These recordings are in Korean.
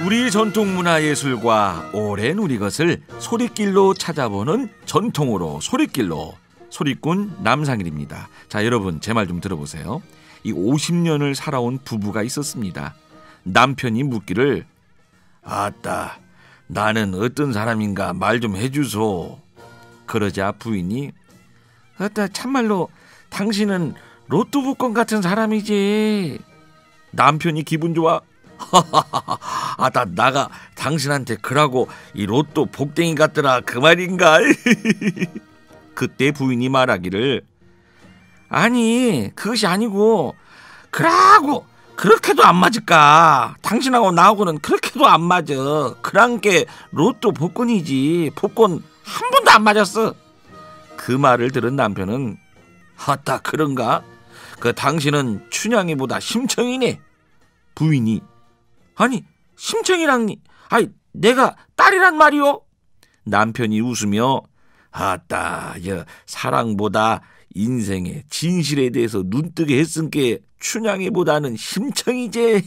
우리 전통문화예술과 오랜 우리 것을 소리길로 찾아보는 전통으로 소리길로 소리꾼 남상일입니다. 자, 여러분 제 말 좀 들어보세요. 이 50년을 살아온 부부가 있었습니다. 남편이 묻기를 아따 나는 어떤 사람인가 말 좀 해주소. 그러자 부인이 아따 참말로 당신은 로또 복권 같은 사람이지. 남편이 기분 좋아 아따 나가 당신한테 그러고 이 로또 복댕이 같더라 그 말인가. 그때 부인이 말하기를 아니 그것이 아니고 그러고 그렇게도 안 맞을까. 당신하고 나하고는 그렇게도 안 맞아. 그런 게 로또 복권이지 복권 한 번도 안 맞았어. 그 말을 들은 남편은 아따 그런가? 그 당신은 춘향이보다 심청이네. 부인이 아니 심청이랑니 아니 내가 딸이란 말이오? 남편이 웃으며 아따 사랑보다 인생의 진실에 대해서 눈뜨게 했은게 춘향이보다는 심청이제.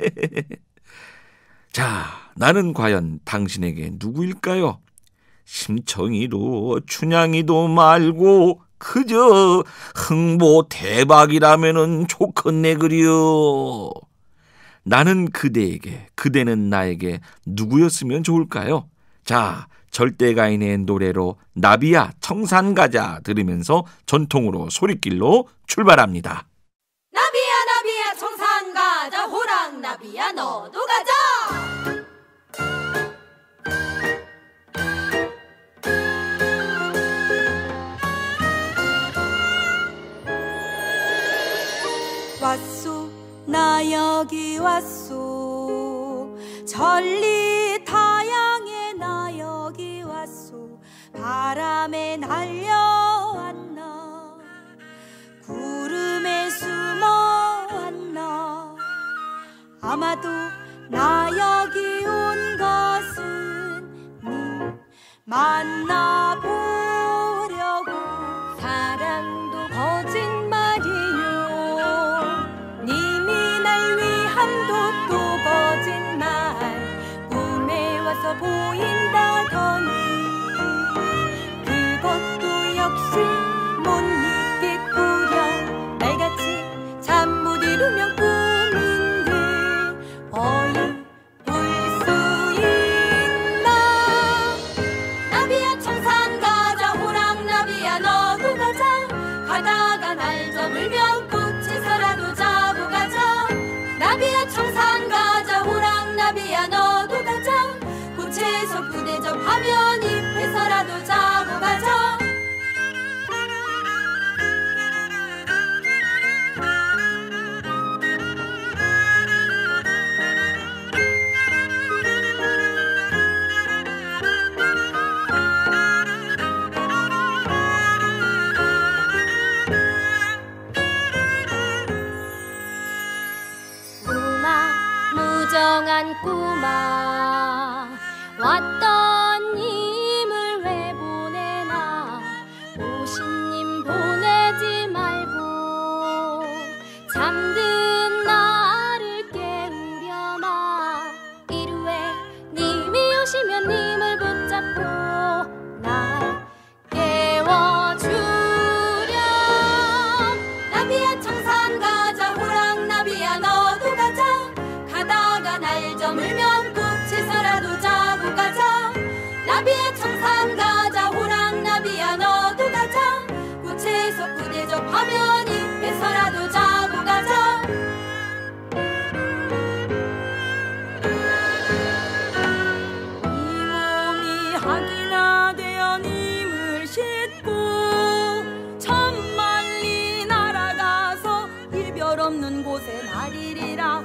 자 나는 과연 당신에게 누구일까요? 심청이도 춘향이도 말고 그저 흥보 대박이라면은 좋겠네 그려. 나는 그대에게 그대는 나에게 누구였으면 좋을까요? 자 절대가인의 노래로 나비야 청산가자 들으면서 전통으로 소리길로 출발합니다. 나비야 나비야 청산가자 호랑나비야 너도 가자. 왔소 나 여기 왔소 전리 타양에 나 여기 왔소 바람에 날려왔나 구름에 숨어왔나 아마도 나 여기 온 것은 니 만나보려고. 사랑도 거짓말이요 님이 날 위한 도 거짓말 꿈에 와서 보인다더니 그것도 역시 못 믿겠구려. 날같이 잠 못 이루면 꿈인들 어이 볼 수 있나. 나비야 청산 가자 호랑나비야 너도 가자. 가다가 날 저물면 꽃에서라도 자고 가자. 나비야 청산 가자 호랑나비야 너도 가자. 꽃에서 부대접 하면 잎에서라도 자고 가자. 무정한 꼬마 왔던 님을 왜 보내나. 오신님 보내지 말고 잠든 나를 깨우려마. 이루에 님이 오시면 님을 붙잡고 날 깨워주렴. 나비야 청산 가자 호랑나비야 너도 가자. 가다가 날 저물면 꽃에서라도 자고 가자. 나비야 청산 가자 호랑나비야 너도 가자. 꽃에서 부대접하면 잎에서라도 자고 가자. 이 몸이 학이나 되어 님을 싣고 천만리 날아가서 이별 없는 곳에 나리리라.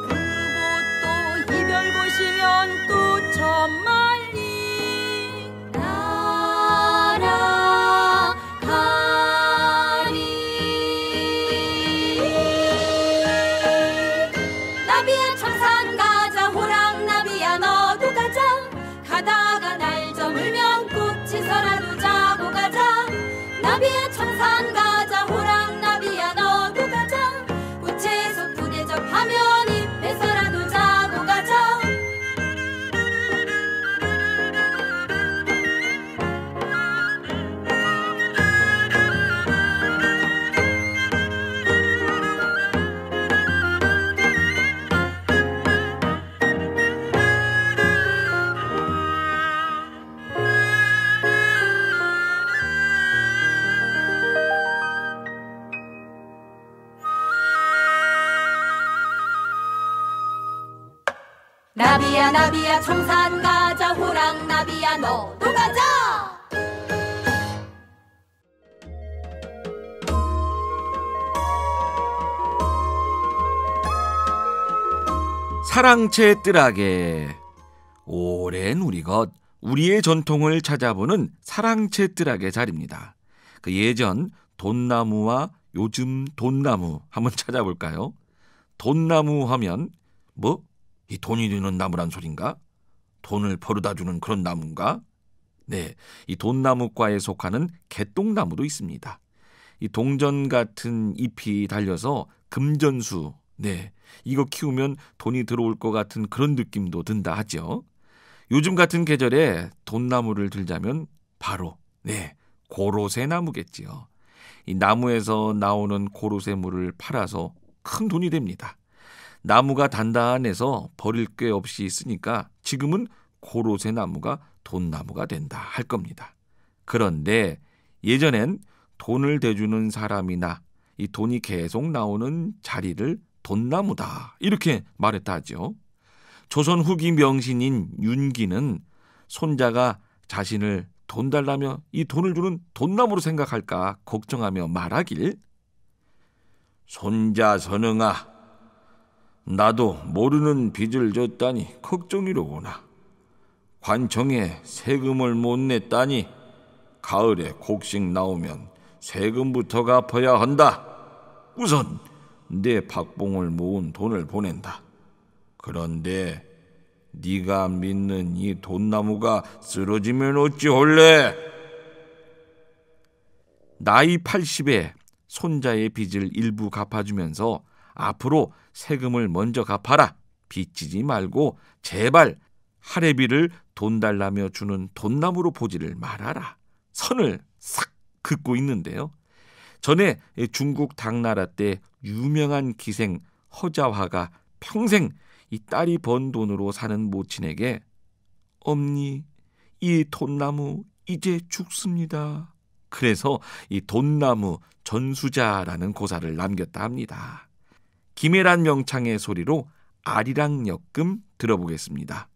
이별 보시면 또 천만리 날아가리. 나비야 청산 가자 호랑나비야 너도 가자. 가다가 날 저물면 꽃에서라도 자고 가자. 나비야 청산 가자 호랑나비야 너도 가자. 꽃에서 부대접하면 잎에서라도 자고 가자. 나비야 나비야 청산 가자 호랑나비야 너도 가자. 사랑채 뜰하게. 오랜 우리것 우리의 전통을 찾아보는 사랑채 뜰하게 자리입니다. 그 예전 돈나무와 요즘 돈나무 한번 찾아볼까요? 돈나무 하면 뭐? 이 돈이 되는 나무란 소린가? 돈을 벌어다 주는 그런 나무인가? 네, 이 돈나무과에 속하는 개똥나무도 있습니다. 이 동전 같은 잎이 달려서 금전수, 네, 이거 키우면 돈이 들어올 것 같은 그런 느낌도 든다 하죠. 요즘 같은 계절에 돈나무를 들자면 바로 고로쇠나무겠지요. 이 나무에서 나오는 고로쇠물을 팔아서 큰 돈이 됩니다. 나무가 단단해서 버릴 게 없이 있으니까 지금은 고로쇠나무가 돈나무가 된다 할 겁니다. 그런데 예전엔 돈을 대주는 사람이나 이 돈이 계속 나오는 자리를 돈나무다 이렇게 말했다 하죠. 조선 후기 명신인 윤기는 손자가 자신을 돈 달라며 이 돈을 주는 돈나무로 생각할까 걱정하며 말하길, 손자 선응아, 나도 모르는 빚을 졌다니 걱정이로구나. 관청에 세금을 못 냈다니 가을에 곡식 나오면 세금부터 갚아야 한다. 우선 내 박봉을 모은 돈을 보낸다. 그런데 네가 믿는 이 돈나무가 쓰러지면 어찌 할래? 나이 80에 손자의 빚을 일부 갚아주면서 앞으로 세금을 먼저 갚아라. 빚지지 말고 제발 할애비를 돈 달라며 주는 돈나무로 보지를 말아라. 선을 싹 긋고 있는데요. 전에 중국 당나라 때 유명한 기생 허자화가 평생 이 딸이 번 돈으로 사는 모친에게 엄니, 이 돈나무 이제 죽습니다. 그래서 이 돈나무 전수자라는 고사를 남겼다 합니다. 김애란 명창의 소리로 아리랑 엮음 들어보겠습니다.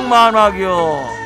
장만하겨.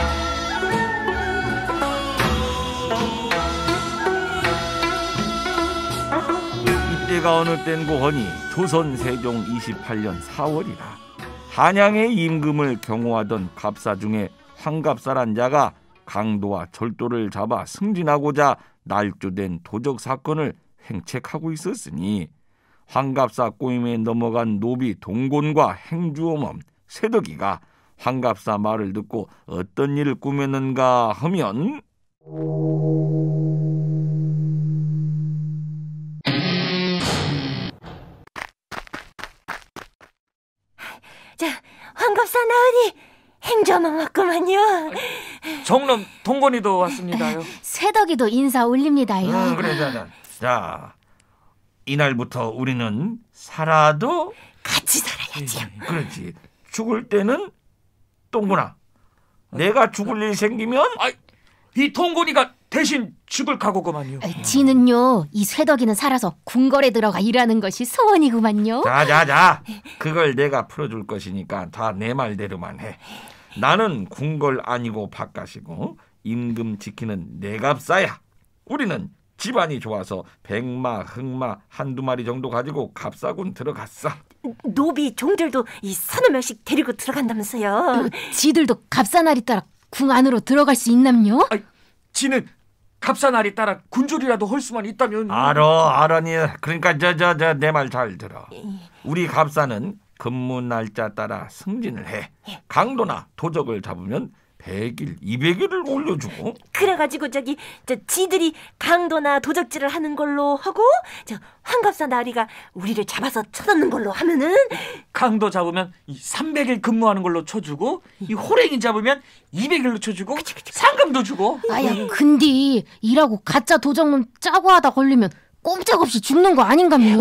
이때가 어느 땐고 하니 조선 세종 28년 4월이라 한양의 임금을 경호하던 갑사 중에 황갑사란 자가 강도와 절도를 잡아 승진하고자 날조된 도적 사건을 횡책하고 있었으니 황갑사 꼬임에 넘어간 노비 동곤과 행주어멈 쇠덕이가 황갑사 말을 듣고 어떤 일을 꾸몄는가 하면 자, 황갑사 나으니 행주어멈 왔구만요. 정놈 동건이도 왔습니다요. 쇠덕이도 인사 올립니다요. 그래. 자, 이날부터 우리는 살아도 같이 살아야지요. 그렇지. 죽을 때는 동구나 내가 죽을 일 생기면 이 동건이가 대신 죽을 각오구만요. 지는요, 이 쇠덕이는 살아서 궁궐에 들어가 일하는 것이 소원이구만요. 자, 그걸 내가 풀어줄 것이니까 다 내 말대로만 해. 나는 궁궐 아니고 바깥이고 임금 지키는 내갑사야. 우리는 집안이 좋아서 백마, 흑마 한두 마리 정도 가지고 갑사군 들어갔어. 노비 종들도 이 서너 명씩 데리고 들어간다면서요. 지들도 갑사날이 따라 궁 안으로 들어갈 수 있남요? 지는 갑사날이 따라 군졸이라도 할 수만 있다면. 알아니. 그러니까 내 말 잘 들어. 우리 갑사는 근무 날짜 따라 승진을 해. 강도나 도적을 잡으면 100일, 200일을 올려주고. 그래가지고 지들이 강도나 도적질을 하는 걸로 하고 황갑사 나리가 우리를 잡아서 쳐넣는 걸로 하면은 강도 잡으면 300일 근무하는 걸로 쳐주고 이 호랭이 잡으면 200일로 쳐주고 상금도 주고. 근데 일하고 가짜 도적놈 짜고 하다 걸리면 꼼짝없이 죽는 거 아닌가요?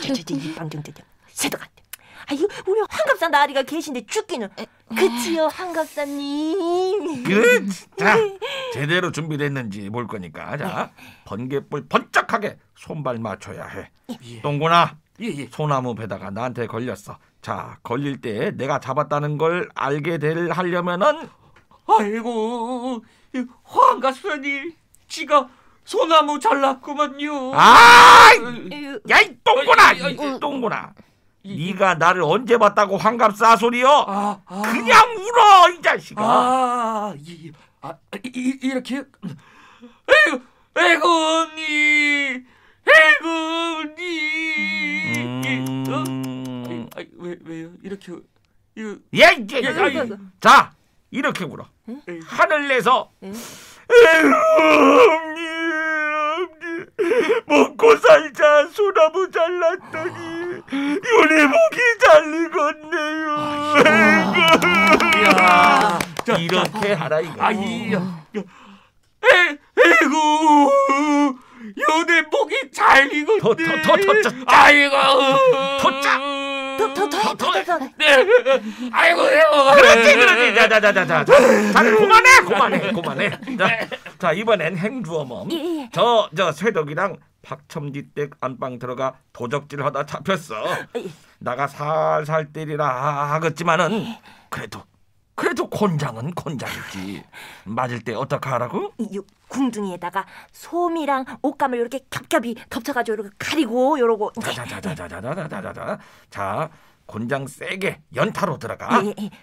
새덕아, 우리 황갑사 나리가 계신데 죽기는. 그치요, 황갑사님. 그래. 자, 제대로 준비됐는지 볼 거니까 자, 번개불 번쩍하게 손발 맞춰야 해. 동구나, 소나무 배다가 나한테 걸렸어. 자, 걸릴 때 내가 잡았다는 걸 알게 하려면은 아이고, 황갑사님 지가 소나무 잘랐구만요. 야, 이 똥구나. 네가 나를 언제 봤다고 황갑사 소리여? 그냥 울어, 이 자식아. 이렇게. 에이구 언니. 왜요? 이렇게. 자, 이렇게 울어. 하늘 내서. 언니, 먹고 살자. 소나무 잘랐더니 요리 목이 잘리겠네요. 이렇게 하라 이거. 에이구, 요네 목이 잘리겠네. 아이고, 아이고, 그렇지. 자, 그만해. 자, 이번엔 행주어멈. 저 쇠덕이랑 박첨지댁 안방 들어가 도적질하다 잡혔어. 나가 살살 때리라 하겠지만은 그래도 곤장은 곤장이지. 맞을 때 어떻게 하라고? 궁둥이에다가 솜이랑 옷감을 이렇게 겹겹이 덮쳐가지고 이렇게 가리고 요러고. 자, 곤장 세게 연타로 들어가.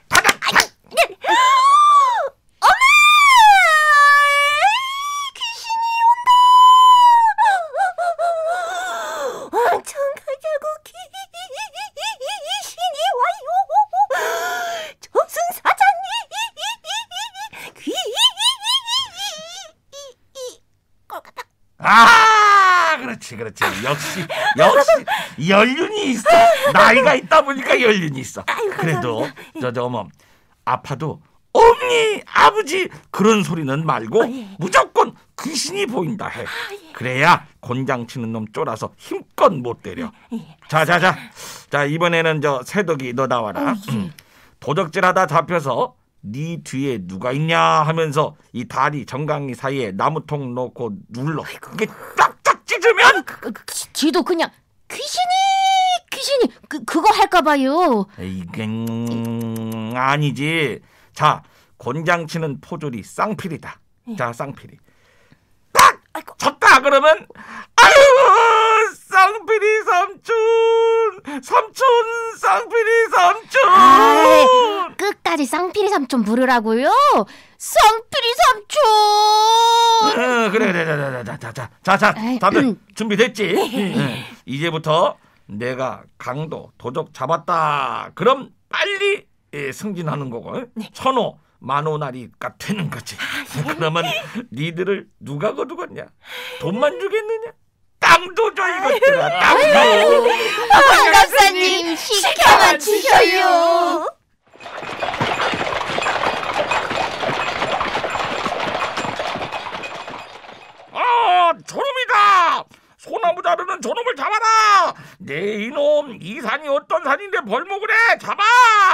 그렇지. 역시 연륜이 있어. 나이가 있다 보니까 연륜이 있어. 그래도 어머, 아파도 엄니, 아버지 그런 소리는 말고 무조건 귀신이 보인다 해. 그래야 곤장 치는 놈 쫄아서 힘껏 못 때려. 자, 이번에는 새덕이 너 나와라. 도적질하다 잡혀서 네 뒤에 누가 있냐 하면서 이 다리 정강이 사이에 나무통 놓고 눌러. 그게 쫙쫙 찢으면 지도 그냥 귀신이 그거 할까봐요. 이게 아니지. 자, 곤장치는 포졸이 쌍필이다. 자, 쌍필이. 딱! 쳤다 그러면 아유, 쌍필이 삼촌, 삼촌, 쌍필이 삼촌. 아이, 끝까지 쌍필이 삼촌 부르라고요? 쌍필이 삼촌. 그래. 자, 다들 준비됐지? 이제부터 내가 강도 도적 잡았다. 그럼 빨리 승진하는 거고, 천호 만호나리가 되는 거지. 그러면 니들을 누가 거두겠냐? 돈만 주겠느냐? 땅도 줘 이것들아. 땅도. 황갑사님 시켜만 주셔요. 저놈이다. 소나무 자르는 저놈을 잡아라. 내 이놈 이 산이 어떤 산인데 벌목을 해. 잡아.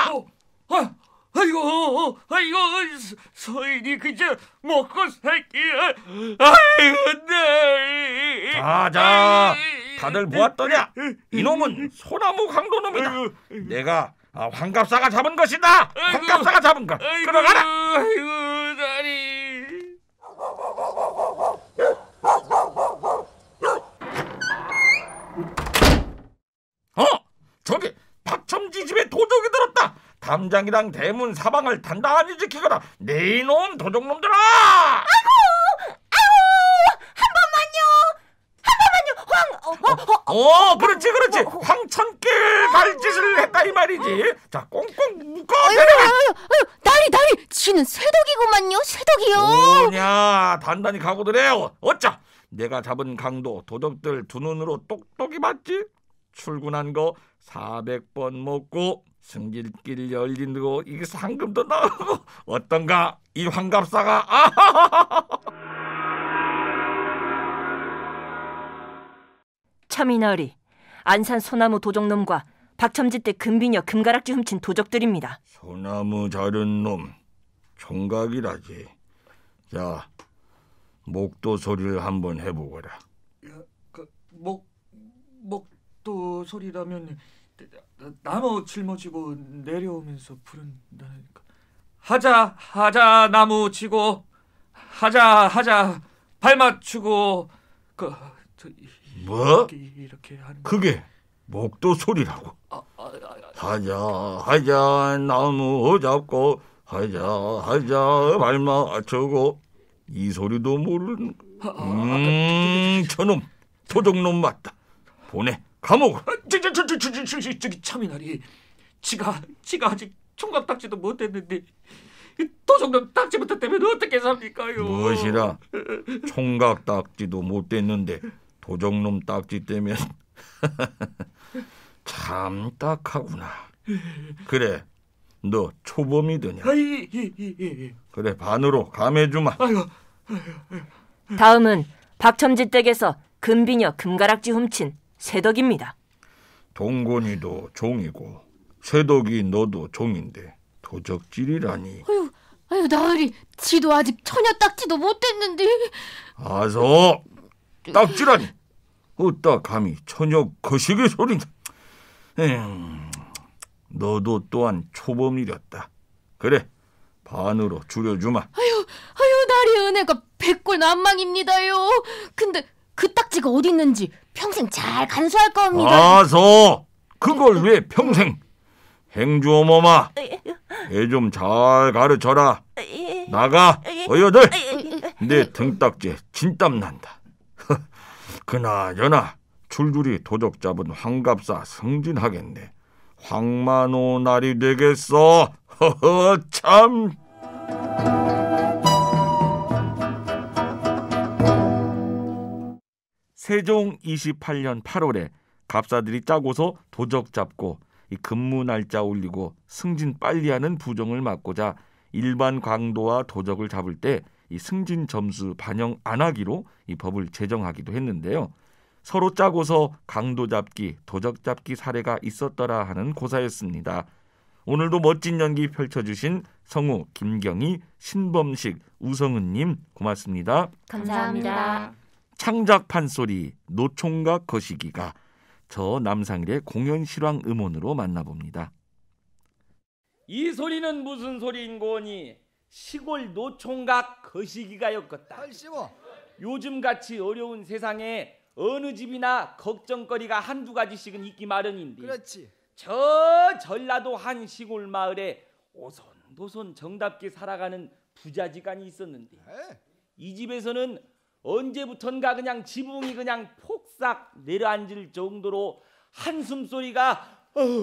아이고, 서인이 그저 먹고 살기야. 아이고, 네. 자, 다들 보았더냐? 이놈은 소나무 강도놈이다. 내가 황갑사가 잡은 것이다. 황갑사가 잡은 것. 끌어가라. 아이고, 다리. 저기 박첨지 집에 도적이 들었다. 담장이랑 대문 사방을 단단히 지키거라. 내 이놈 도적놈들아. 그렇지. 황천길 갈 짓을 했다 이 말이지. 자, 꽁꽁 묶어. 나리 쥐는 쇠덕이구만요. 쇠덕이요. 뭐냐, 단단히 각오들해요. 어쩌, 내가 잡은 강도 도적들 두 눈으로 똑똑히 봤지. 출근한 거 400번 먹고 승질길 열리고 이게 상금도 나오고 어떤가 이 황갑사가. 참이나으리, 안산 소나무 도적놈과 박첨지 때 금비녀 금가락지 훔친 도적들입니다. 소나무 자른 놈 총각이라지. 자, 목도 소리를 한번 해보거라. 목도 소리라면 나무 짊어지고 내려오면서 부른다니까. 하자 나무 치고 하자 발 맞추고 뭐? 이렇게 하는. 그게 목도 소리라고? 하자 나무 잡고 하자 발 맞추고 이 소리도 모르는. 저놈 도적놈 맞다. 보내 감옥. 저기 참이나리, 지가 아직 총각 딱지도 못했는데 도적놈 딱지부터 때문에 어떻게 삽니까요? 무엇이라? 총각 딱지도 못됐는데 도적놈 딱지 때문에. 참 딱하구나. 그래, 너 초범이더냐? 예. 그래, 반으로 감해주마. 다음은 박첨지 댁에서 금비녀 금가락지 훔친 쇠덕입니다. 동건이도 종이고 쇠덕이 너도 종인데 도적질이라니. 아유 나으리, 지도 아직 처녀 딱지도 못됐는데. 아서 딱지라니. 어따 감히 처녀 거시기 소리냐. 너도 또한 초범이렸다. 그래, 반으로 줄여주마. 아유 나리 은혜가 백골난망입니다요. 근데 그 딱지가 어디 있는지 평생 잘 간수할 겁니다. 아서 그걸 왜 평생. 행주어머마, 애 좀 잘 가르쳐라. 나가, 어여들. 내 등딱지에 진땀 난다. 그나저나 줄줄이 도적 잡은 황갑사 승진하겠네. 황만호 날이 되겠어. 허허, 참. 세종 28년 8월에 갑사들이 짜고서 도적 잡고 이 근무 날짜 올리고 승진 빨리 하는 부정을 막고자 일반 강도와 도적을 잡을 때 이 승진 점수 반영 안 하기로 이 법을 제정하기도 했는데요. 서로 짜고서 강도 잡기, 도적 잡기 사례가 있었더라 하는 고사였습니다. 오늘도 멋진 연기 펼쳐주신 성우, 김경희, 신범식, 우성은님 고맙습니다. 감사합니다. 창작 판소리, 노총각 거시기가 저 남상일의 공연 실황 음원으로 만나봅니다. 이 소리는 무슨 소리인 거니? 시골 노총각 거시기가였겠다. 아이씨고. 요즘같이 어려운 세상에 어느 집이나 걱정거리가 한두 가지씩은 있기 마련인데 그렇지. 저 전라도 한 시골 마을에 오손도손 정답게 살아가는 부자지간이 있었는데 에? 이 집에서는 언제부턴가 그냥 지붕이 그냥 폭삭 내려앉을 정도로 한숨 소리가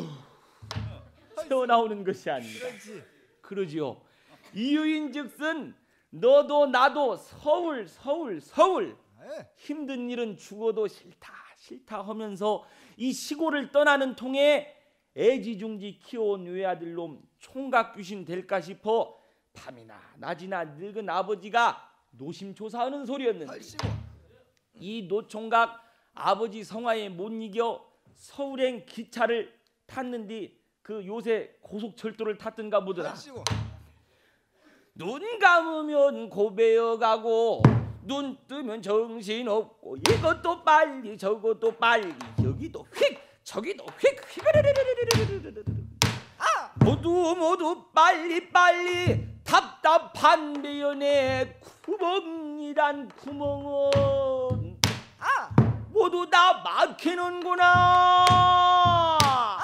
새어나오는 것이 아닌가. 그렇지. 그러지요. 이유인즉슨 너도 나도 서울 에? 힘든 일은 죽어도 싫다 하면서 이 시골을 떠나는 통에 애지중지 키워온 외아들놈 총각 귀신 될까 싶어 밤이나 낮이나 늙은 아버지가 노심초사하는 소리였는데 아이씨고. 이 노총각 아버지 성화에 못 이겨 서울행 기차를 탔는데 그 요새 고속철도를 탔던가 보더라. 아이씨고. 눈 감으면 고배어 가고 눈 뜨면 정신없고 이것도 빨리 저것도 빨리 여기도 휙 저기도 휙 모두 빨리 답답한 배연의 구멍이란 구멍은 모두 다 막히는구나.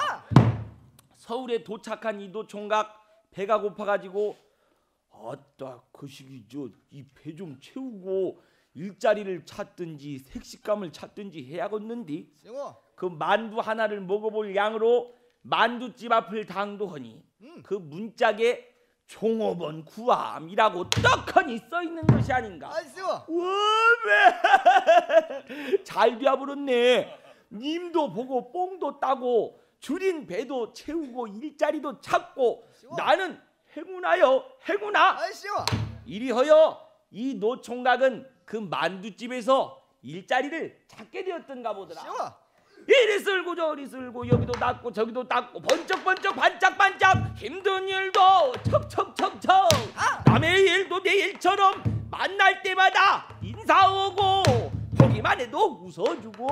서울에 도착한 이도 총각 배가 고파가지고 아따 그 시기 이 배 좀 채우고 일자리를 찾든지 색식감을 찾든지 해야겠는디. 싱어. 그 만두 하나를 먹어볼 양으로 만두집 앞을 당도하니 그 문짝에 종업원 구함이라고 떡하니 써있는 것이 아닌가. 아이씨고. 워메 잘 되어버렸네. 님도 보고 뽕도 따고 줄인 배도 채우고 일자리도 찾고 나는 행운아. 아이씨고. 이리하여 이 노총각은 그 만두집에서 일자리를 찾게 되었던가 보더라. 싱어. 이리 쓸고 저리 쓸고 여기도 닦고 저기도 닦고 번쩍번쩍 반짝반짝 힘든 일도 척척척척 남의 일도 내 일처럼 만날 때마다 인사하고 보기만 해도 웃어주고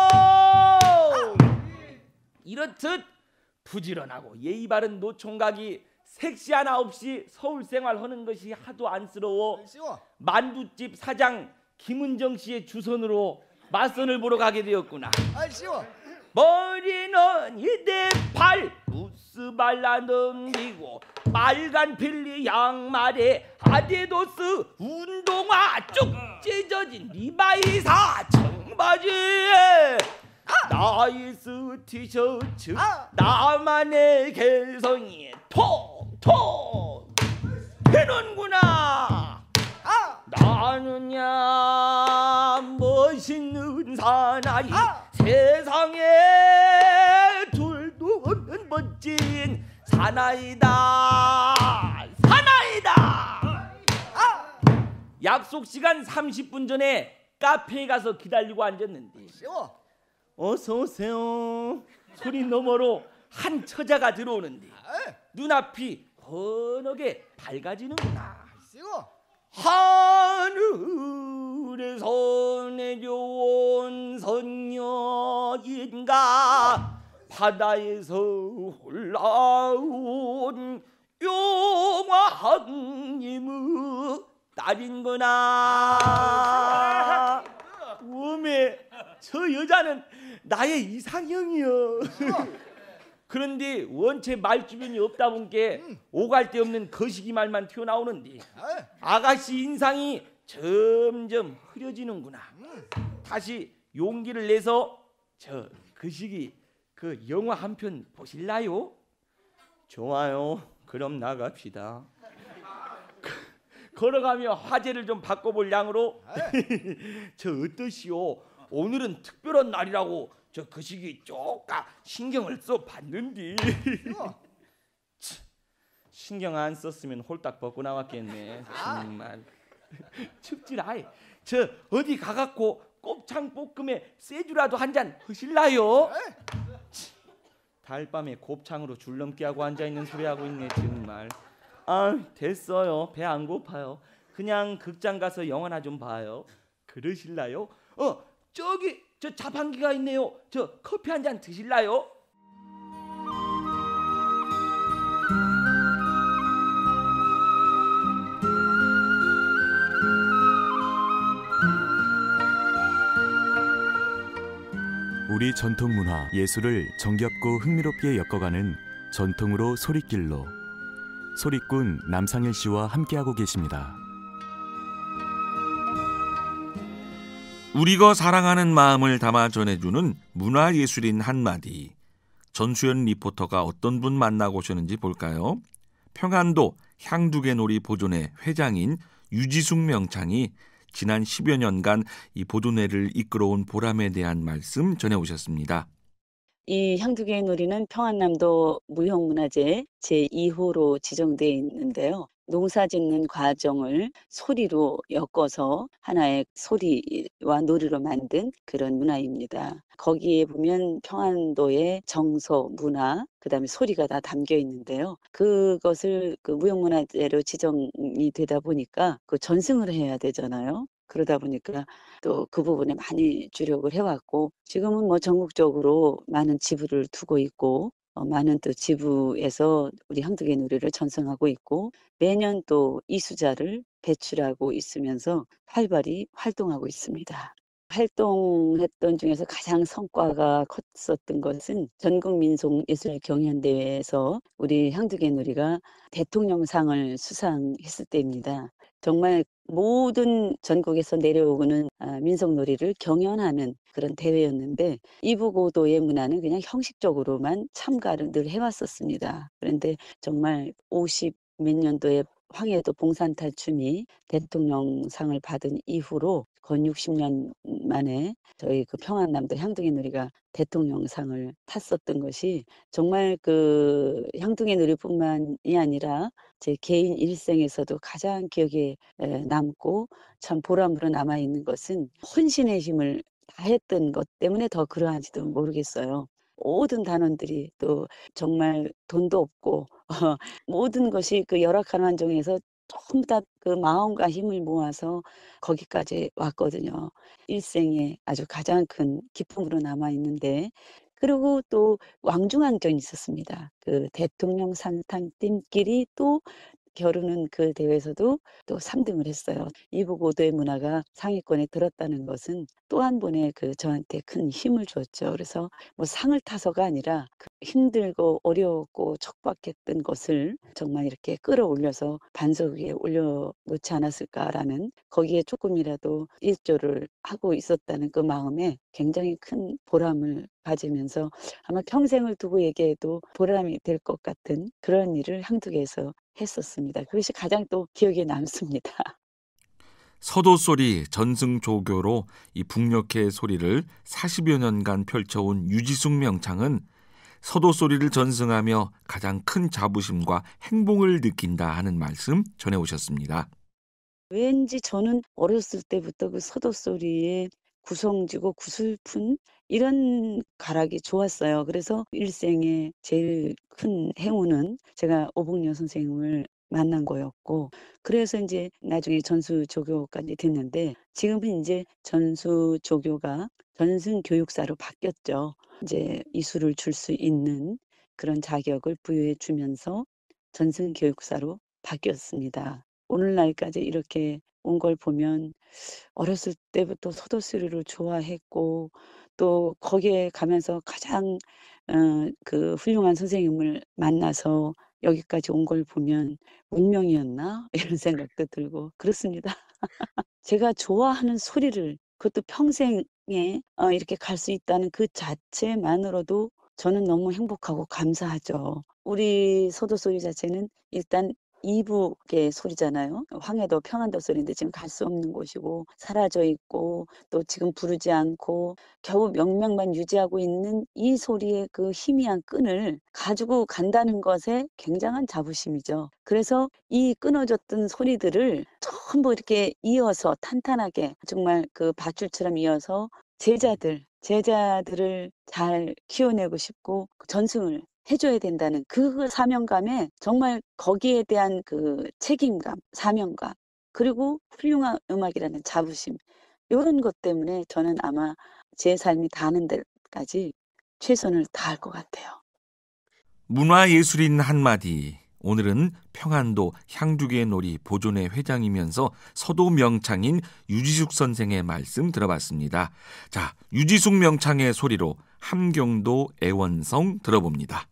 이렇듯 부지런하고 예의 바른 노총각이 색시 하나 없이 서울 생활하는 것이 하도 안쓰러워 아이씨고. 만두집 사장 김은정 씨의 주선으로 맞선을 보러 가게 되었구나. 아이씨고. 머리는 이대팔 무스 발라 넘기고 빨간 필리 양말에 아디도스 운동화 쭉 찢어진 리바이사 청바지에 나이스 티셔츠 나만의 개성이 톡톡 되는구나. 나는야 멋있는 사나이 세상에 둘도 없는 멋진 사나이다. 약속 시간 30분 전에 카페에 가서 기다리고 앉았는데 싱어. 어서 오세요 소리 너머로 한 처자가 들어오는데 눈앞이 환하게 밝아지는구나. 싱어. 하늘에서 내려온 선녀인가 바다에서 올라온 용왕님의 딸인구나. 어메 저 여자는 나의 이상형이여. 그런데 원체 말주변이 없다 보니까 오갈 데 없는 거시기 말만 튀어나오는데 아가씨 인상이 점점 흐려지는구나. 다시 용기를 내서 저 거시기 그 영화 한 편 보실라요? 좋아요. 그럼 나갑시다. 걸어가며 화제를 좀 바꿔볼 양으로 저 어떠시오? 오늘은 특별한 날이라고 저 거시기 쪼까 신경을 써봤는데 신경 안 썼으면 홀딱 벗고 나왔겠네. 정말 춥지라이. 저 어디 가갖고 곱창 볶음에 쇠주라도 한 잔 하실라요? 달밤에 곱창으로 줄넘기 하고 앉아있는 소리 하고 있네 정말. 아 됐어요. 배 안 고파요. 그냥 극장 가서 영화나 좀 봐요. 그러실라요? 저기 저 자판기가 있네요. 저 커피 한 잔 드실라요? 우리 전통 문화, 예술을 정겹고 흥미롭게 엮어가는 전통으로 소리길로 소리꾼 남상일 씨와 함께하고 계십니다. 우리가 사랑하는 마음을 담아 전해주는 문화예술인 한마디. 전수연 리포터가 어떤 분 만나고 오셨는지 볼까요? 평안도 향두개놀이 보존회 회장인 유지숙 명창이 지난 10여 년간 이 보존회를 이끌어온 보람에 대한 말씀 전해오셨습니다. 이 향두개놀이는 평안남도 무형문화재 제2호로 지정되어 있는데요. 농사 짓는 과정을 소리로 엮어서 하나의 소리와 놀이로 만든 그런 문화입니다. 거기에 보면 평안도의 정서, 문화, 그다음에 소리가 다 담겨 있는데요. 그것을 그 무형문화재로 지정이 되다 보니까 그 전승을 해야 되잖아요. 그러다 보니까 또 그 부분에 많이 주력을 해왔고, 지금은 뭐 전국적으로 많은 지부를 두고 있고, 많은 또 지부에서 우리 향두개놀이를 전승하고 있고, 매년 또 이수자를 배출하고 있으면서 활발히 활동하고 있습니다. 활동했던 중에서 가장 성과가 컸었던 것은 전국민속예술경연대회에서 우리 향두개놀이가 대통령상을 수상했을 때입니다. 정말 모든 전국에서 내려오는 민속놀이를 경연하는 그런 대회였는데, 이부고도의 문화는 그냥 형식적으로만 참가를 늘 해왔었습니다. 그런데 정말 50 몇 년도에 황해도 봉산탈춤이 대통령상을 받은 이후로 건 60년 만에 저희 그 평안남도 향두개놀이가 대통령상을 탔었던 것이 정말 그 향두개놀이뿐만이 아니라 제 개인 일생에서도 가장 기억에 남고 참 보람으로 남아있는 것은 혼신의 힘을 다했던 것 때문에 더 그러한지도 모르겠어요. 모든 단원들이 또 정말 돈도 없고 모든 것이 그 열악한 환경에서 전부 다 그 마음과 힘을 모아서 거기까지 왔거든요. 일생에 아주 가장 큰 기쁨으로 남아 있는데, 그리고 또 왕중왕전이 있었습니다. 그 대통령 산탕팀끼리 또 겨루는 그 대회에서도 또 3등을 했어요. 이부고도의 문화가 상위권에 들었다는 것은 또 한 번의 그 저한테 큰 힘을 줬죠. 그래서 뭐 상을 타서가 아니라 그 힘들고 어려웠고 척박했던 것을 정말 이렇게 끌어올려서 반석 위에 올려놓지 않았을까라는, 거기에 조금이라도 일조를 하고 있었다는 그 마음에 굉장히 큰 보람을 가지면서 아마 평생을 두고 얘기해도 보람이 될 것 같은 그런 일을 향두개에서 했었습니다. 그것이 가장 또 기억에 남습니다. 서도소리 전승조교로 이 북녘의 소리를 40여 년간 펼쳐온 유지숙 명창은 서도소리를 전승하며 가장 큰 자부심과 행복을 느낀다 하는 말씀 전해오셨습니다. 왠지 저는 어렸을 때부터 그 서도소리의 구성지고 구슬픈 이런 가락이 좋았어요. 그래서 일생에 제일 큰 행운은 제가 오복녀 선생님을 만난 거였고, 그래서 이제 나중에 전수조교까지 됐는데, 지금은 이제 전수조교가 전승교육사로 바뀌었죠. 이제 이수를 줄 수 있는 그런 자격을 부여해 주면서 전승교육사로 바뀌었습니다. 오늘날까지 이렇게 온 걸 보면 어렸을 때부터 서도소리를 좋아했고, 또 거기에 가면서 가장 그 훌륭한 선생님을 만나서 여기까지 온 걸 보면 운명이었나 이런 생각도 들고 그렇습니다. 제가 좋아하는 소리를, 그것도 평생에 이렇게 갈 수 있다는 그 자체만으로도 저는 너무 행복하고 감사하죠. 우리 서도소리 자체는 일단 이북의 소리잖아요. 황해도 평안도 소리인데 지금 갈 수 없는 곳이고 사라져 있고, 또 지금 부르지 않고 겨우 명명만 유지하고 있는 이 소리의 그 희미한 끈을 가지고 간다는 것에 굉장한 자부심이죠. 그래서 이 끊어졌던 소리들을 전부 이렇게 이어서 탄탄하게 정말 그 밧줄처럼 이어서 제자들을 잘 키워내고 싶고 전승을 해줘야 된다는 그 사명감에, 정말 거기에 대한 그 책임감, 사명감, 그리고 훌륭한 음악이라는 자부심, 이런 것 때문에 저는 아마 제 삶이 닿는 데까지 최선을 다할 것 같아요. 문화예술인 한마디. 오늘은 평안도 향두개 놀이 보존회 회장이면서 서도 명창인 유지숙 선생의 말씀 들어봤습니다. 자, 유지숙 명창의 소리로 함경도 애원성 들어봅니다.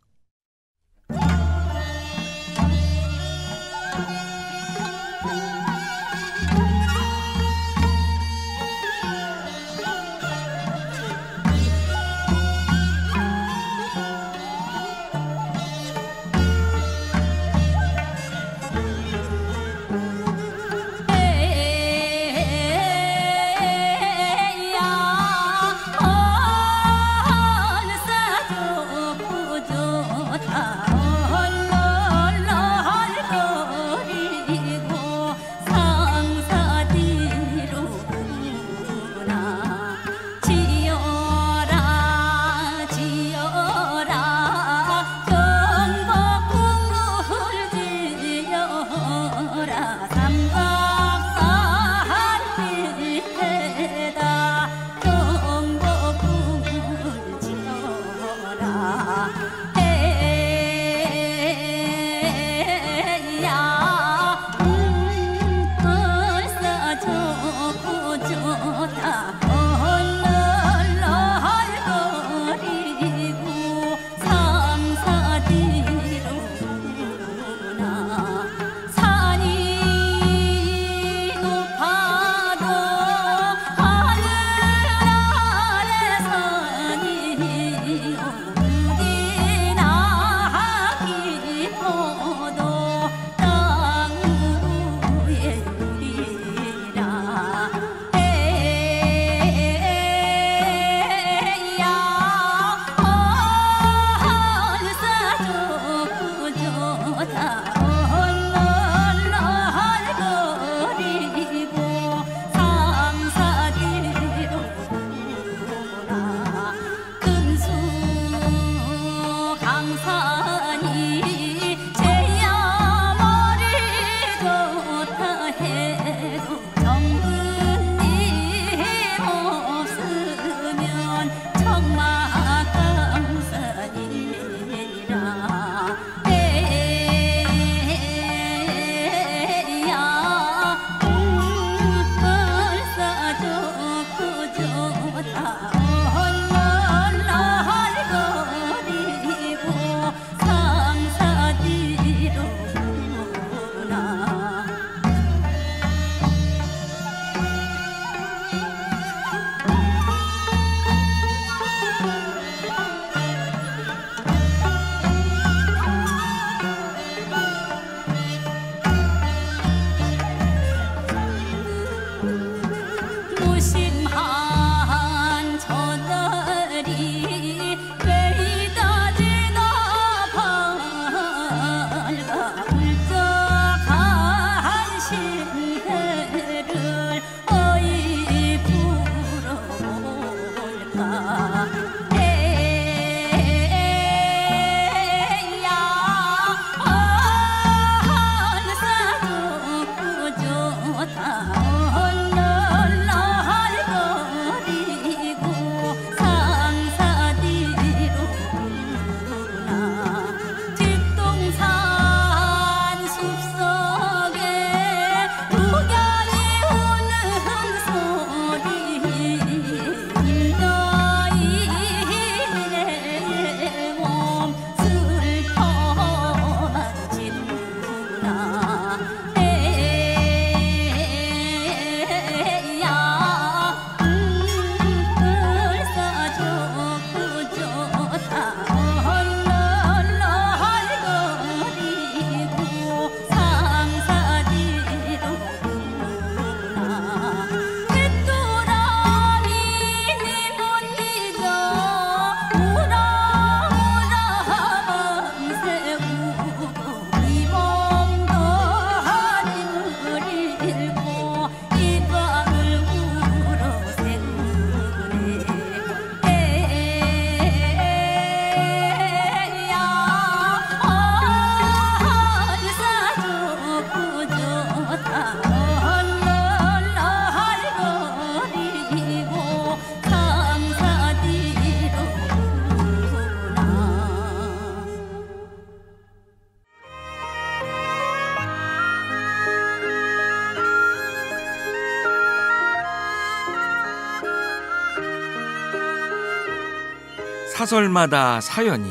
사설마다 사연이,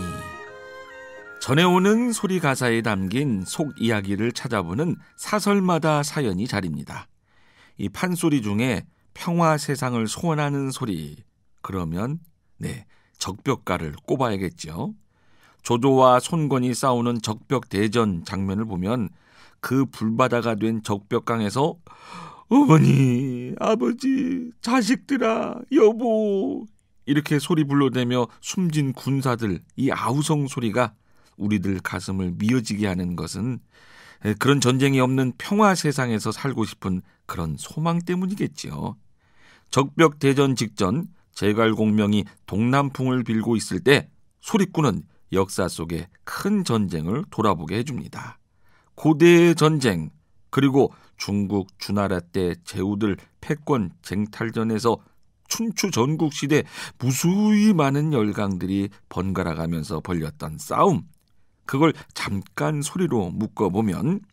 전해오는 소리 가사에 담긴 속 이야기를 찾아보는 사설마다 사연이 자리입니다. 이 판소리 중에 평화 세상을 소원하는 소리, 그러면 적벽가를 꼽아야겠죠. 조조와 손권이 싸우는 적벽 대전 장면을 보면 그 불바다가 된 적벽강에서 어머니, 아버지, 자식들아, 여보, 이렇게 소리 불러대며 숨진 군사들, 이 아우성 소리가 우리들 가슴을 미어지게 하는 것은 그런 전쟁이 없는 평화 세상에서 살고 싶은 그런 소망 때문이겠지요. 적벽 대전 직전 제갈공명이 동남풍을 빌고 있을 때 소리꾼은 역사 속의 큰 전쟁을 돌아보게 해줍니다. 고대의 전쟁, 그리고 중국 주나라 때 제후들 패권 쟁탈전에서 춘추 전국시대 무수히 많은 열강들이 번갈아가면서 벌였던 싸움, 그걸 잠깐 소리로 묶어보면,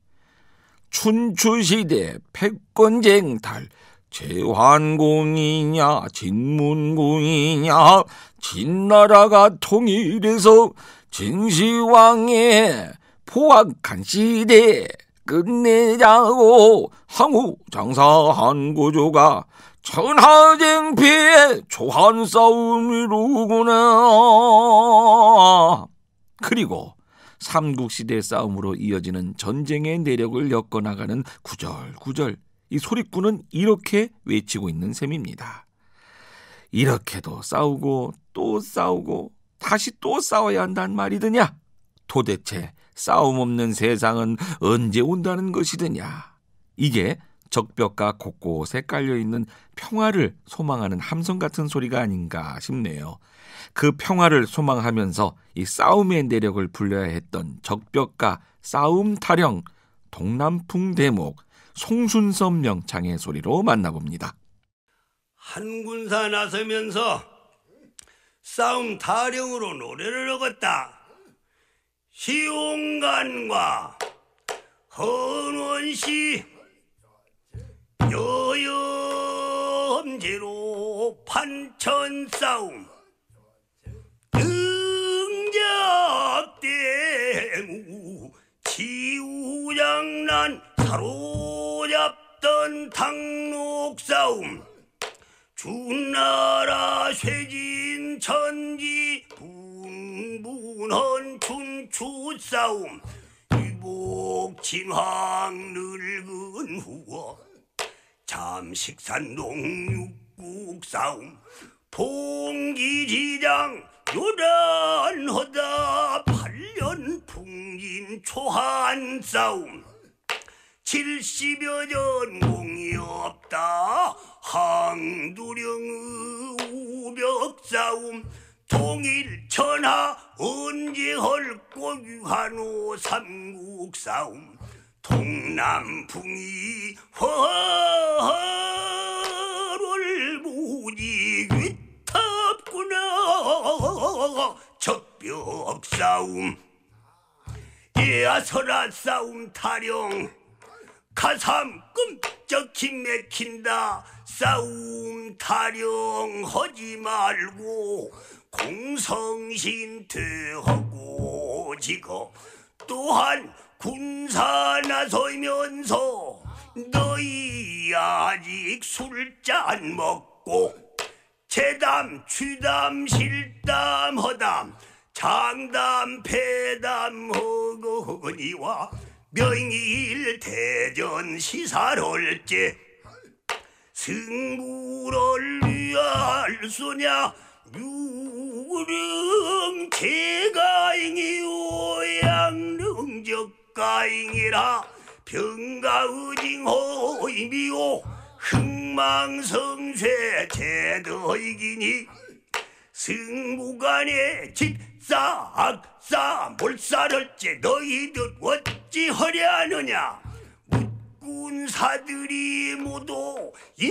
춘추시대 패권쟁탈, 제환공이냐 진문공이냐, 진나라가 통일해서 진시황의 포악한 시대 끝내자고 항우 장사한 고조가 천하쟁패 초한 싸움이로구나. 그리고 삼국시대 싸움으로 이어지는 전쟁의 내력을 엮어나가는 구절구절, 이 소리꾼은 이렇게 외치고 있는 셈입니다. 이렇게도 싸우고 또 싸우고 다시 또 싸워야 한단 말이더냐? 도대체 싸움 없는 세상은 언제 온다는 것이더냐? 이게 적벽가 곳곳에 깔려있는 평화를 소망하는 함성 같은 소리가 아닌가 싶네요. 그 평화를 소망하면서 이 싸움의 내력을 불러야 했던 적벽가 싸움 타령, 동남풍 대목, 송순섭 명창의 소리로 만나봅니다. 한 군사 나서면서 싸움 타령으로 노래를 얻었다. 시용간과 헌원시 여염제로 판천싸움, 응잡대무 지우장난 사로잡던 당록싸움, 주나라 쇠진 천지 분분한 춘추싸움, 유복진황 늙은 후어 잠식산동 육국싸움, 봉기지장 요란하다 8년 풍진 초한싸움, 70여 전공이 없다 항두령의 우벽싸움, 통일천하 언제 헐고 유한호 삼국싸움, 동남풍이 화를 무지 위탑구나. 적벽싸움, 예아설아 싸움 타령, 가삼 끔쩍 힘맥힌다. 싸움 타령 하지 말고 공성신퇴하고 지거 또한 군사 나서면서 너희 아직 술잔 먹고 재담 취담 실담 허담 장담 폐담 허거니와 명일 대전 시살할제 승부를 위할 소냐 유령 제가잉이오 양릉적가잉이라 병가의징호이미오 흥망성쇠 제더이기니 승부간에 집사악사 몰살을째 너희들 어찌하려 하느냐. 군사들이 모두 이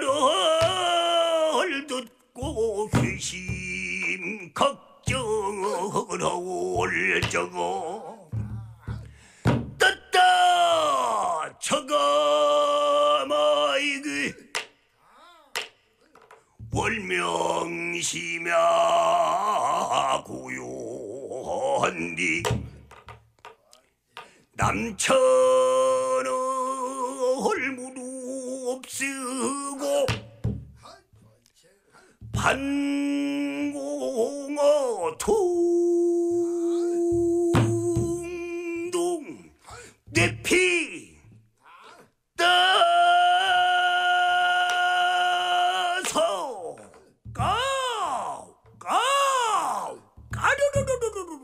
말을 듣고 회심 걱정을 하올 적어 떴다 저가 마이그 월명시며 고요한디 남천을 무루 없으고 반공어 둥둥 뇌피 떠서 까르르르르르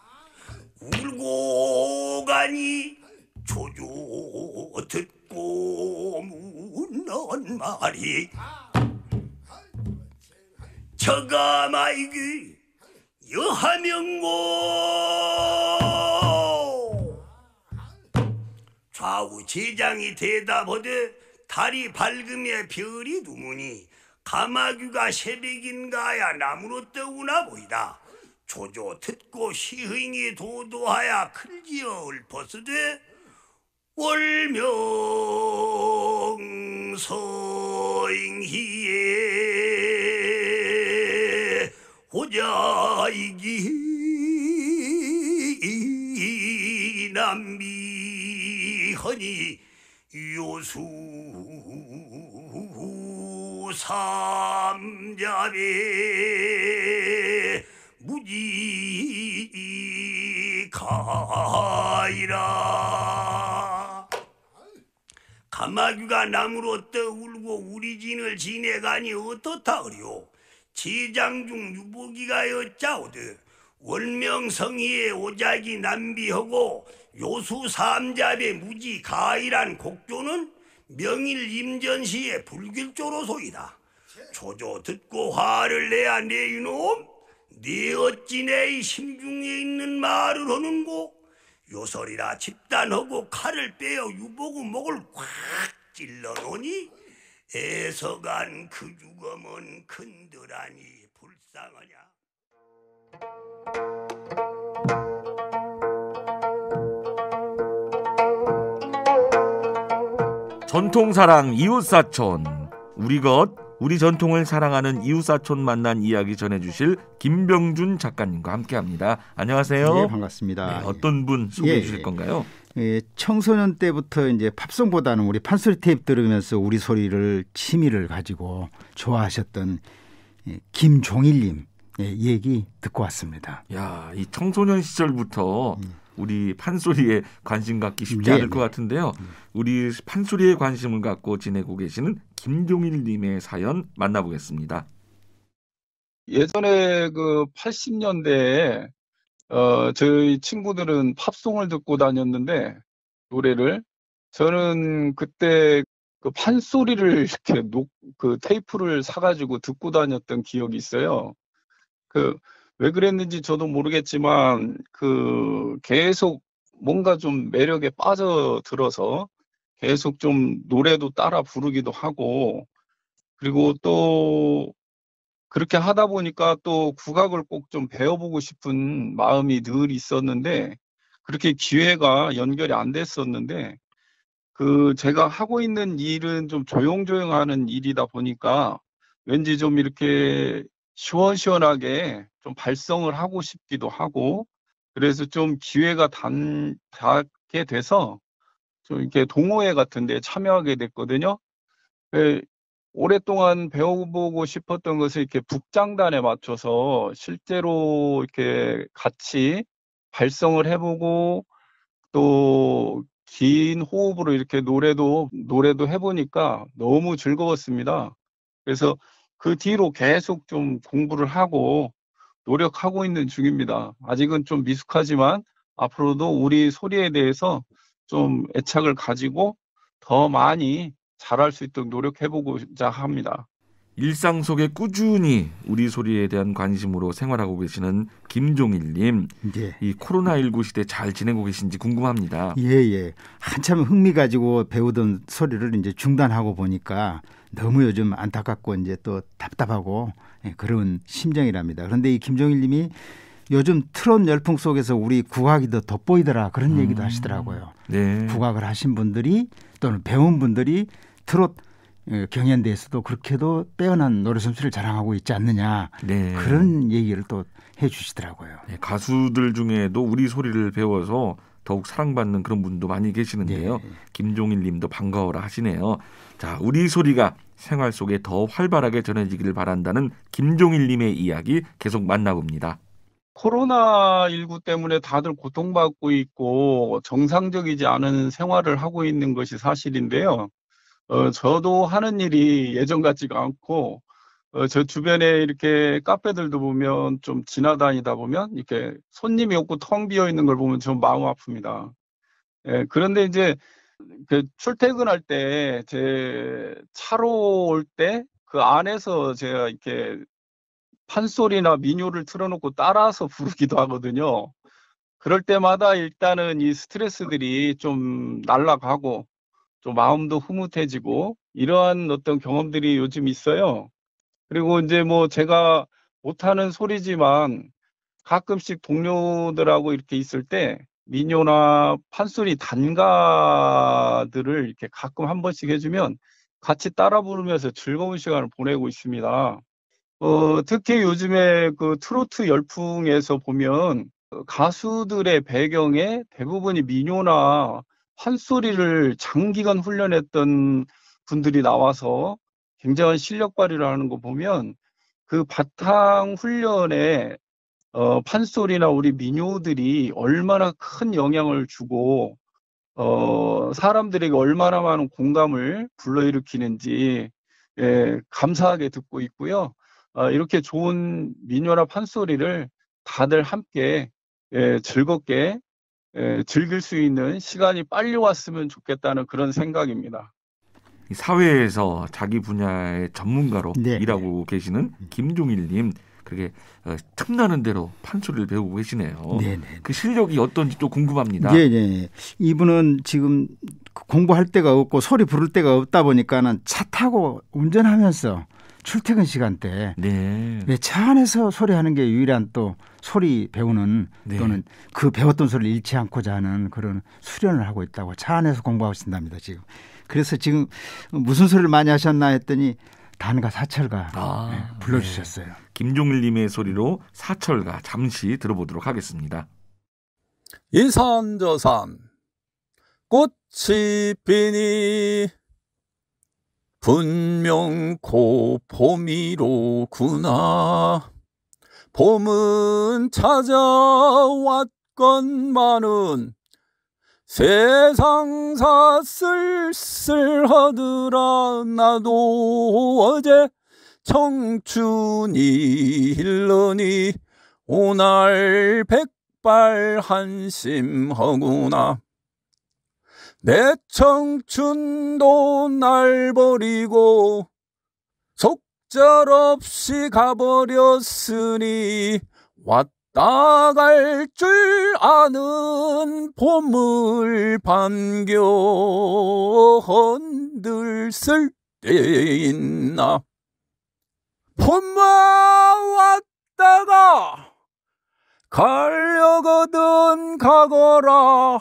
울고 가니 조조 듣고 묻는 말이 저가 마이기 여하명고 좌우 제장이 대답하되 달이 밝으며 별이 두무니 가마귀가 새벽인가야 나무로 떠오나 보이다. 조조 듣고 시흥이 도도하야 클지어 읊었으되 월명서잉희에 호자이기 남미허니 요수 삼자배 무지가이라. 가마귀가 나무로 떠울고 우리 진을 지내가니 어떻다 그리오. 제장중 유보기가 여짜오드 월명성희의 오작이 남비하고 요수 삼자배 무지가이란 곡조는 명일 임전시의 불길조로소이다. 조조 듣고 화를 내야 내 이놈 네 어찌 내 심중에 있는 말을 하는고. 요설이라 집단하고 칼을 빼어 유보구 목을 꽉 찔러놓으니 애서간 그 죽음은 큰들하니 불쌍하냐. 전통사랑 이웃사촌 우리 것 우리 전통을 사랑하는 이웃사촌 만난 이야기 전해주실 김병준 작가님과 함께합니다. 안녕하세요. 네, 반갑습니다. 네, 어떤 분 소개해 주실 건가요? 청소년 때부터 이제 팝송보다는 우리 판소리 테이프 들으면서 우리 소리를 취미를 가지고 좋아하셨던 김종일님 얘기 듣고 왔습니다. 야, 이 청소년 시절부터 우리 판소리에 관심 갖기 쉽지 않을 것 같은데요. 우리 판소리에 관심을 갖고 지내고 계시는 김종일 님의 사연 만나보겠습니다. 예전에 그 80년대에 저희 친구들은 팝송을 듣고 다녔는데 노래를 저는 그때 그 판소리를 이렇게 그 테이프를 사가지고 듣고 다녔던 기억이 있어요. 왜 그랬는지 저도 모르겠지만 계속 뭔가 좀 매력에 빠져들어서 계속 좀 노래도 따라 부르기도 하고, 그리고 또 그렇게 하다 보니까 또 국악을 꼭 좀 배워보고 싶은 마음이 늘 있었는데 그렇게 기회가 연결이 안 됐었는데 제가 하고 있는 일은 좀 조용조용하는 일이다 보니까 왠지 좀 이렇게 시원시원하게 좀 발성을 하고 싶기도 하고, 그래서 좀 기회가 닿게 돼서 좀 이렇게 동호회 같은 데 참여하게 됐거든요. 오랫동안 배워보고 싶었던 것을 이렇게 북장단에 맞춰서 실제로 이렇게 같이 발성을 해보고 또 긴 호흡으로 이렇게 노래도 해보니까 너무 즐거웠습니다. 그래서 그 뒤로 계속 좀 공부를 하고 노력하고 있는 중입니다. 아직은 좀 미숙하지만 앞으로도 우리 소리에 대해서 좀 애착을 가지고 더 많이 잘할 수 있도록 노력해보고자 합니다. 일상 속에 꾸준히 우리 소리에 대한 관심으로 생활하고 계시는 김종일님, 이 코로나19 시대 잘 지내고 계신지 궁금합니다. 예. 한참 흥미 가지고 배우던 소리를 이제 중단하고 보니까 너무 요즘 안타깝고 이제 또 답답하고 그런 심정이랍니다. 그런데 이 김종일님이 요즘 트롯 열풍 속에서 우리 국악이 더 돋보이더라 그런 얘기도 하시더라고요. 네. 국악을 하신 분들이 또는 배운 분들이 트롯 경연대에서도 그렇게도 빼어난 노래 솜씨를 자랑하고 있지 않느냐. 네. 그런 얘기를 또 해주시더라고요. 네, 가수들 중에도 우리 소리를 배워서 더욱 사랑받는 그런 분도 많이 계시는데요. 네. 김종일 님도 반가워라 하시네요. 자, 우리 소리가 생활 속에 더 활발하게 전해지기를 바란다는 김종일 님의 이야기 계속 만나봅니다. 코로나19 때문에 다들 고통받고 있고 정상적이지 않은 생활을 하고 있는 것이 사실인데요. 저도 하는 일이 예전 같지가 않고 저 주변에 이렇게 카페들도 보면 좀 지나다니다 보면 이렇게 손님이 없고 텅 비어 있는 걸 보면 좀 마음 아픕니다. 예, 그런데 이제 그 출퇴근할 때 제 차로 올 때 그 안에서 제가 이렇게 판소리나 민요를 틀어놓고 따라서 부르기도 하거든요. 그럴 때마다 일단은 이 스트레스들이 좀 날아가고 좀 마음도 흐뭇해지고 이러한 어떤 경험들이 요즘 있어요. 그리고 이제 뭐 제가 못하는 소리지만 가끔씩 동료들하고 이렇게 있을 때 민요나 판소리 단가들을 이렇게 가끔 한 번씩 해주면 같이 따라 부르면서 즐거운 시간을 보내고 있습니다. 특히 요즘에 그 트로트 열풍에서 보면 가수들의 배경에 대부분이 민요나 판소리를 장기간 훈련했던 분들이 나와서 굉장한 실력 발휘를 하는 거 보면 그 바탕 훈련에 판소리나 우리 민요들이 얼마나 큰 영향을 주고 사람들에게 얼마나 많은 공감을 불러일으키는지 감사하게 듣고 있고요. 이렇게 좋은 민요나 판소리를 다들 함께 즐겁게 즐길 수 있는 시간이 빨리 왔으면 좋겠다는 그런 생각입니다. 사회에서 자기 분야의 전문가로 네. 일하고 계시는 김종일 님, 그렇게 틈나는 대로 판소리를 배우고 계시네요. 네. 그 실력이 어떤지 또 궁금합니다. 네. 이분은 지금 공부할 데가 없고 소리 부를 데가 없다 보니까는 차 타고 운전하면서 출퇴근 시간대 차 안에서 소리하는 게 유일한 또 소리 배우는 또는 그 배웠던 소리를 잃지 않고자 하는 그런 수련을 하고 있다고 차 안에서 공부하고 있습니다. 지금. 그래서 지금 무슨 소리를 많이 하셨나 했더니 단가 사철가 불러주셨어요. 김종일 님의 소리로 사철가 잠시 들어보도록 하겠습니다. 인산저산 꽃이 피니 분명 고 봄이로구나. 봄은 찾아왔건만은 세상사 쓸쓸하더라. 나도 어제 청춘이 흘러니 오날 백발한심하구나. 내 청춘도 날 버리고 속절없이 가버렸으니 왔다 갈 줄 아는 봄을 반겨 흔들쓸 때 있나. 봄만 왔다가 가려거든 가거라.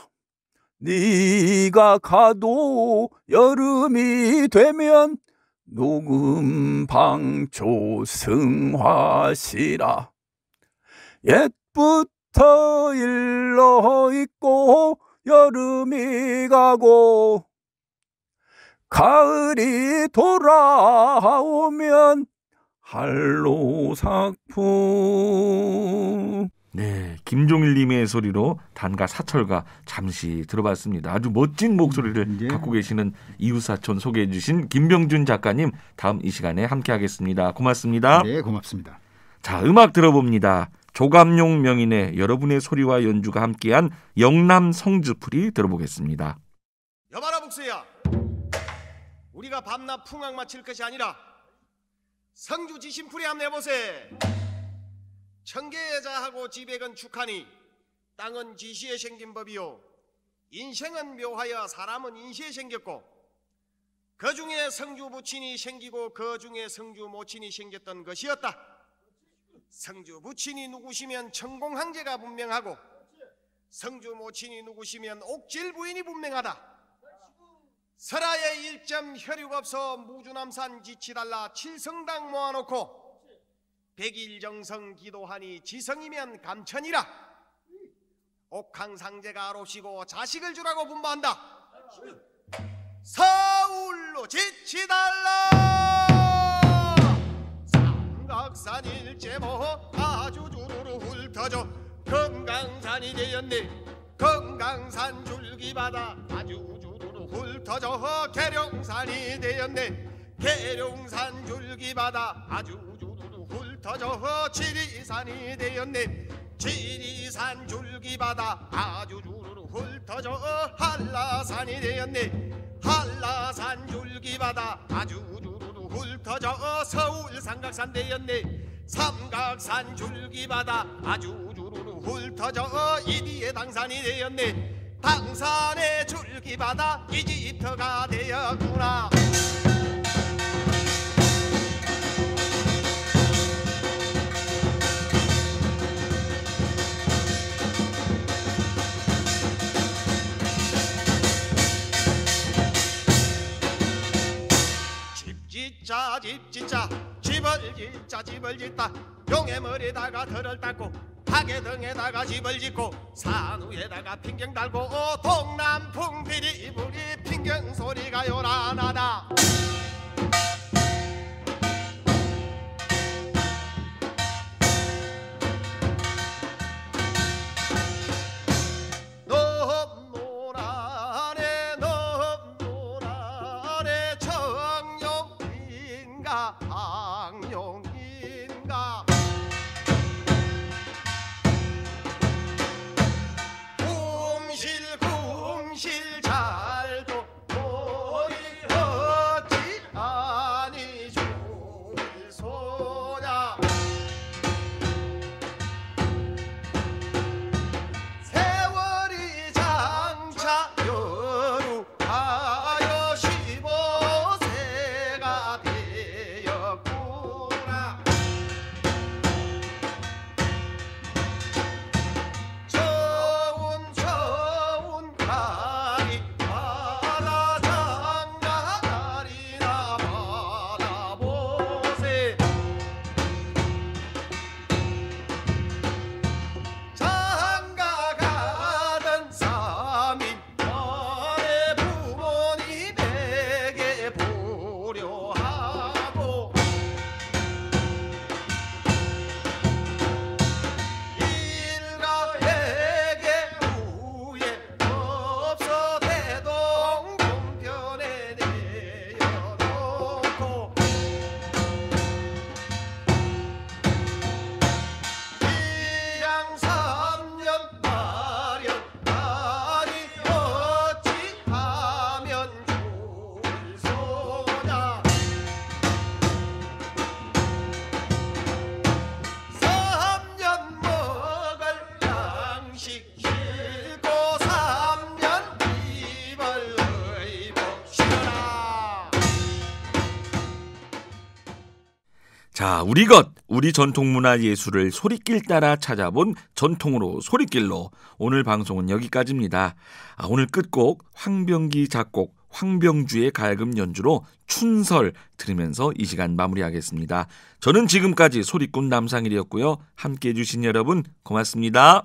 네가 가도 여름이 되면 녹음방초 승화시라. 옛부터 일러있고 여름이 가고 가을이 돌아오면 한로삭풍. 네, 김종일 님의 소리로 단가 사철가 잠시 들어봤습니다. 아주 멋진 목소리를 갖고 계시는 이웃사촌 소개해 주신 김병준 작가님, 다음 이 시간에 함께하겠습니다. 고맙습니다. 네, 고맙습니다. 자, 음악 들어봅니다. 조감용 명인의 여러분의 소리와 연주가 함께한 영남 성주풀이 들어보겠습니다. 여봐라 복수야, 우리가 밤낮 풍악 마칠 것이 아니라 성주 지심풀이 함 내보세. 청계자하고 지백은 축하니 땅은 지시에 생긴 법이요 인생은 묘하여 사람은 인시에 생겼고 그 중에 성주 부친이 생기고 그 중에 성주 모친이 생겼던 것이었다. 성주 부친이 누구시면 천공항제가 분명하고 성주 모친이 누구시면 옥질 부인이 분명하다. 설하에 일점 혈육 없어 무주남산 지치달라 칠성당 모아놓고 백일정성 기도하니 지성이면 감천이라. 옥황상제가 아롭시고 자식을 주라고 분부한다. 서울로 지치달라. 삼각산 일제모 아주 주르르 훑어져 금강산이 되었네. 금강산 줄기바다 아주 주르르 훑어져 계룡산이 되었네. 계룡산 줄기바다 아주 주르르 훑어져 지리산이 되었네. 지리산 줄기바다 아주 주르르 훑어져 한라산이 되었네. 한라산 줄기바다 아주 주르르 훑어져 서울 삼각산 되었네. 삼각산 줄기바다 아주 주르르 훑어져 이디의 당산이 되었네. 당산의 줄기바다 이집트가 되었구나. 집 짓자 집을 짓자 집을 짓다. 용의 머리에다가 털을 닦고 하계 등에다가 집을 짓고 산 위에다가 핑경 달고 동남풍 비리부리 핑경 소리가 요란하다. 악룡인가 궁실 잘도 머리 어찌 아니 좋을 소냐. 세월이 장차 여루하여 15세가 되었구나. 저운 가리 바다 장가가리나 받아보세. 장가가던 삼인 만에 부모님에게 보려하고 일가에게 후회 없어 대동공편에 내어놓고 이양 3년 마련하니 어찌하면 좋을 소냐. 3년 먹을 양식 싣고 3년 입을 의복시라. 자, 우리 전통문화 예술을 소리길 따라 찾아본 전통으로 소리길로 오늘 방송은 여기까지입니다. 오늘 끝곡 황병기 작곡 황병주의 갈금 연주로 춘설 들으면서 이 시간 마무리하겠습니다. 저는 지금까지 소리꾼 남상일이었고요. 함께해 주신 여러분 고맙습니다.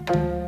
아